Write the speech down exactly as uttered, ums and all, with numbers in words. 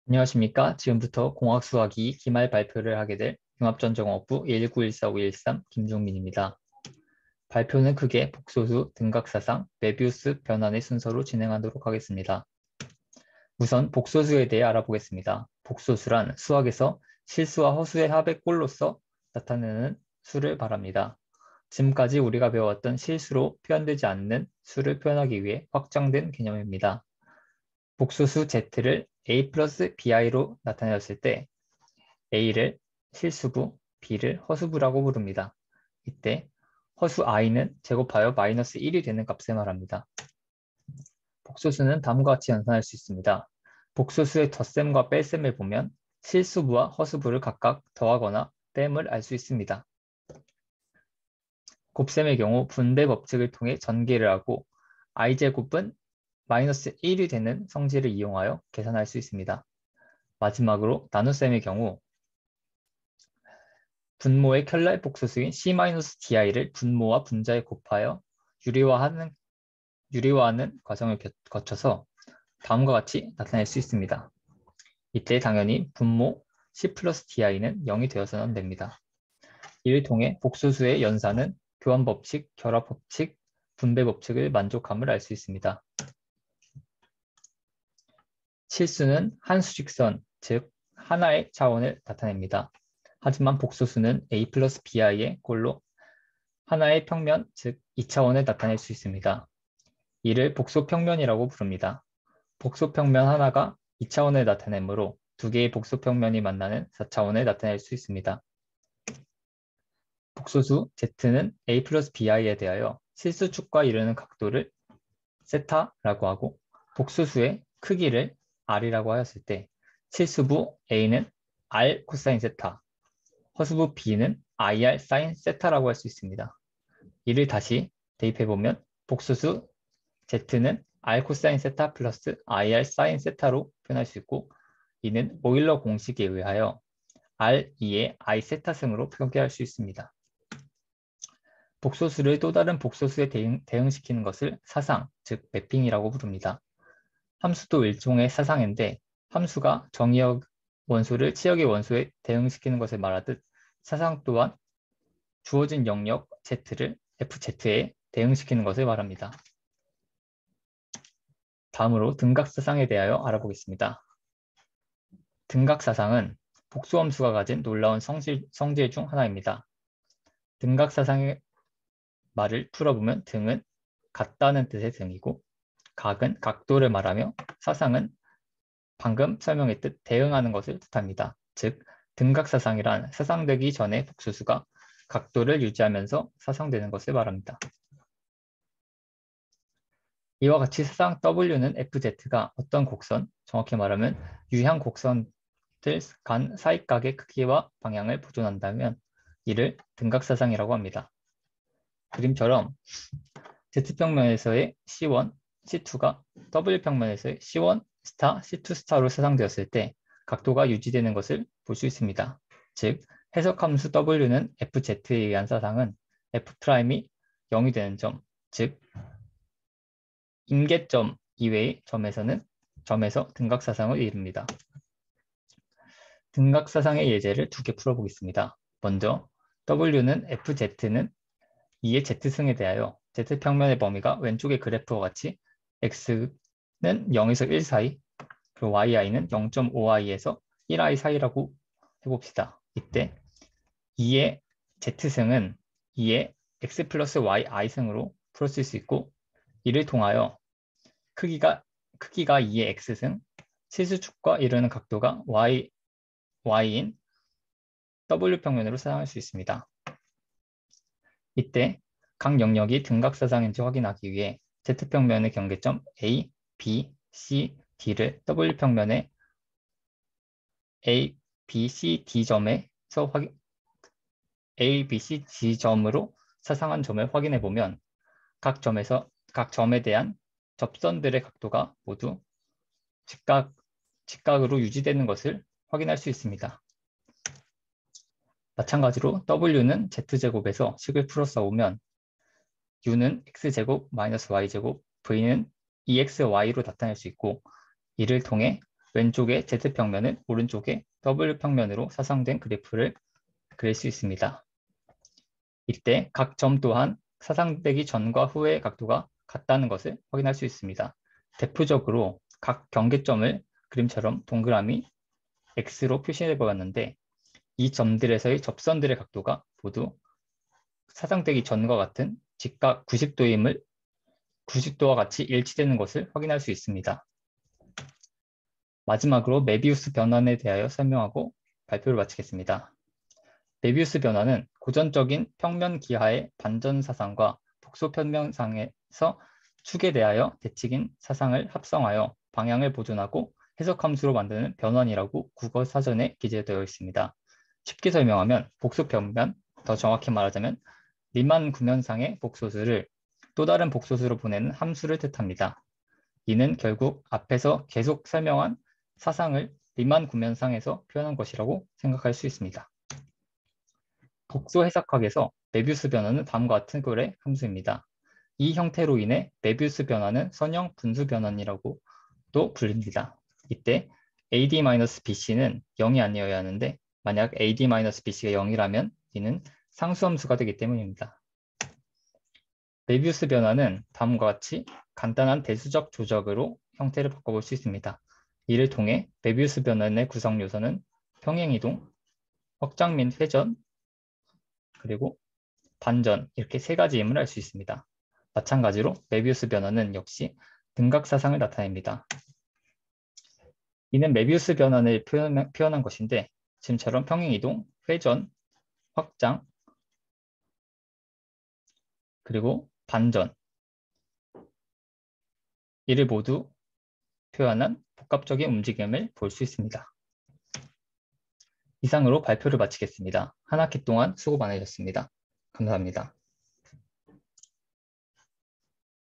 안녕하십니까. 지금부터 공학수학 이 기말 발표를 하게 될 융합전자공학부 일일구일사오일삼 김종민입니다. 발표는 크게 복소수, 등각사상, 메비우스 변환의 순서로 진행하도록 하겠습니다. 우선 복소수에 대해 알아보겠습니다. 복소수란 수학에서 실수와 허수의 합의 꼴로서 나타내는 수를 말합니다. 지금까지 우리가 배워왔던 실수로 표현되지 않는 수를 표현하기 위해 확장된 개념입니다. 복소수 Z를 A 플러스 비아이로 나타내었을 때 A를 실수부, B를 허수부라고 부릅니다. 이때 허수 i는 제곱하여 마이너스 일이 되는 값을 말합니다. 복소수는 다음과 같이 연산할 수 있습니다. 복소수의 덧셈과 뺄셈을 보면 실수부와 허수부를 각각 더하거나 뺨을 알 수 있습니다. 곱셈의 경우 분배 법칙을 통해 전개를 하고 i제곱은 마이너스 일이 되는 성질을 이용하여 계산할 수 있습니다. 마지막으로 나눗셈의 경우 분모의 켤레 복소수인 C-디아이를 분모와 분자에 곱하여 유리화하는, 유리화하는 과정을 거쳐서 다음과 같이 나타낼 수 있습니다. 이때 당연히 분모 C 플러스 디아이는 영이 되어서는 안 됩니다. 이를 통해 복소수의 연산은 교환법칙, 결합법칙, 분배법칙을 만족함을 알 수 있습니다. 실수는 한 수직선, 즉 하나의 차원을 나타냅니다. 하지만 복소수는 A 플러스 비아이의 꼴로 하나의 평면, 즉 이 차원을 나타낼 수 있습니다. 이를 복소평면이라고 부릅니다. 복소평면 하나가 이 차원을 나타내므로 두 개의 복소평면이 만나는 사 차원을 나타낼 수 있습니다. 복소수 Z는 A 플러스 비아이에 대하여 실수축과 이루는 각도를 세타라고 하고 복소수의 크기를 R이라고 하였을 때 실수부 A는 R 코사인 세타, 허수부 B는 아이알 사인 세타라고 할 수 있습니다. 이를 다시 대입해보면 복소수 Z는 R 코사인 세타 플러스 아이알 사인 세타로 표현할 수 있고 이는 오일러 공식에 의하여 알 이의 I 세타승으로 표기할 수 있습니다. 복소수를 또 다른 복소수에 대응, 대응시키는 것을 사상, 즉 매핑이라고 부릅니다. 함수도 일종의 사상인데 함수가 정의역 원소를 치역의 원소에 대응시키는 것을 말하듯 사상 또한 주어진 영역 Z를 에프지에 대응시키는 것을 말합니다. 다음으로 등각사상에 대하여 알아보겠습니다. 등각사상은 복수함수가 가진 놀라운 성질, 성질 중 하나입니다. 등각사상의 말을 풀어보면 등은 같다는 뜻의 등이고 각은 각도를 말하며 사상은 방금 설명했듯 대응하는 것을 뜻합니다. 즉 등각사상이란 사상되기 전에 복소수가 각도를 유지하면서 사상되는 것을 말합니다. 이와 같이 사상 W는 에프지가 어떤 곡선, 정확히 말하면 유향 곡선들 간 사이각의 크기와 방향을 보존한다면 이를 등각사상이라고 합니다. 그림처럼 Z평면에서의 씨 원, 씨 투가 W평면에서의 씨 원 스타, 씨 투 스타로 사상되었을 때 각도가 유지되는 것을 볼 수 있습니다. 즉 해석함수 W는 에프지에 의한 사상은 F'이 영이 되는 점, 즉 임계점 이외의 점에서는 점에서 등각사상을 이룹니다. 등각사상의 예제를 두 개 풀어보겠습니다. 먼저 W는 에프지는 이의 Z승에 대하여 Z평면의 범위가 왼쪽의 그래프와 같이 X는 영에서 일 사이, 그리고 와이아이는 영 점 오 아이에서 일 아이 사이라고 해봅시다. 이때 이의 Z승은 이의 X 플러스 와이아이승으로 풀어쓸 수 있고 이를 통하여 크기가, 크기가 이의 X승, 실수축과 이루는 각도가 Y, Y인 W평면으로 사용할 수 있습니다. 이때 각 영역이 등각사상인지 확인하기 위해 Z평면의 경계점 A, B, C, D를 W평면의 A, B, C, D점에서 확인, A, B, C, D점으로 사상한 점을 확인해 보면 각 점에서 각 점에 대한 접선들의 각도가 모두 직각, 직각으로 유지되는 것을 확인할 수 있습니다. 마찬가지로 W는 Z제곱에서 식을 풀어 써오면 U는 X제곱 마이너스 Y제곱, V는 이엑스와이로 나타낼 수 있고 이를 통해 왼쪽의 Z평면은 오른쪽의 W평면으로 사상된 그래프를 그릴 수 있습니다. 이때 각 점 또한 사상되기 전과 후의 각도가 같다는 것을 확인할 수 있습니다. 대표적으로 각 경계점을 그림처럼 동그라미 X로 표시해 보았는데 이 점들에서의 접선들의 각도가 모두 사상되기 전과 같은 직각 구십 도임을 구십 도와 같이 일치되는 것을 확인할 수 있습니다. 마지막으로 메비우스 변환에 대하여 설명하고 발표를 마치겠습니다. 메비우스 변환은 고전적인 평면 기하의 반전 사상과 복소 평면상에서 축에 대하여 대칭인 사상을 합성하여 방향을 보존하고 해석함수로 만드는 변환이라고 국어 사전에 기재되어 있습니다. 쉽게 설명하면 복소 평면, 더 정확히 말하자면 리만 구면상의 복소수를 또 다른 복소수로 보내는 함수를 뜻합니다. 이는 결국 앞에서 계속 설명한 사상을 리만 구면상에서 표현한 것이라고 생각할 수 있습니다. 복소 해석학에서 메비우스 변화는 다음과 같은 꼴의 함수입니다. 이 형태로 인해 메비우스 변화는 선형 분수 변환이라고도 불립니다. 이때 에이디-비씨는 영이 아니어야 하는데 만약 에이디-비씨가 영이라면 이는 상수함수가 되기 때문입니다. 메비우스 변화는 다음과 같이 간단한 대수적 조적으로 형태를 바꿔볼 수 있습니다. 이를 통해 메비우스 변환의 구성 요소는 평행이동, 확장 및 회전, 그리고 반전 이렇게 세 가지임을 알 수 있습니다. 마찬가지로 메비우스 변화는 역시 등각사상을 나타냅니다. 이는 메비우스 변환을 표현, 표현한 것인데 지금처럼 평행이동, 회전, 확장, 그리고 반전 이를 모두 표현한 복합적인 움직임을 볼 수 있습니다. 이상으로 발표를 마치겠습니다. 한 학기 동안 수고 많으셨습니다. 감사합니다.